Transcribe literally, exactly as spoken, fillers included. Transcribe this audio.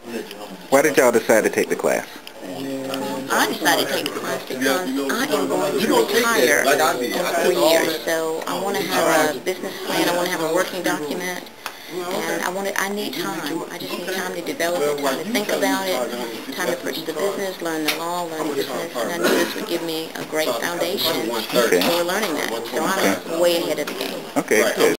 Why did y'all decide to take the class? I decided to take the class because I am going to retire in four years. So I want to have a business plan. I want to have a working document. And I want to, I need time. I just need time to develop it, time to think about it, time to purchase the business, learn the law, learn the business. And I knew this would give me a great foundation Okay. for learning that. So I'm way ahead of the game. Okay, good.